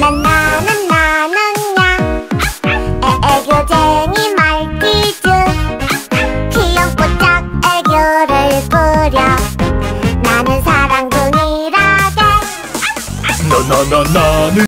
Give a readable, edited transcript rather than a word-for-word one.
나는야 애교쟁이 말티즈 귀염뽀짝 애교를 부려 나는 사랑둥이라게 나는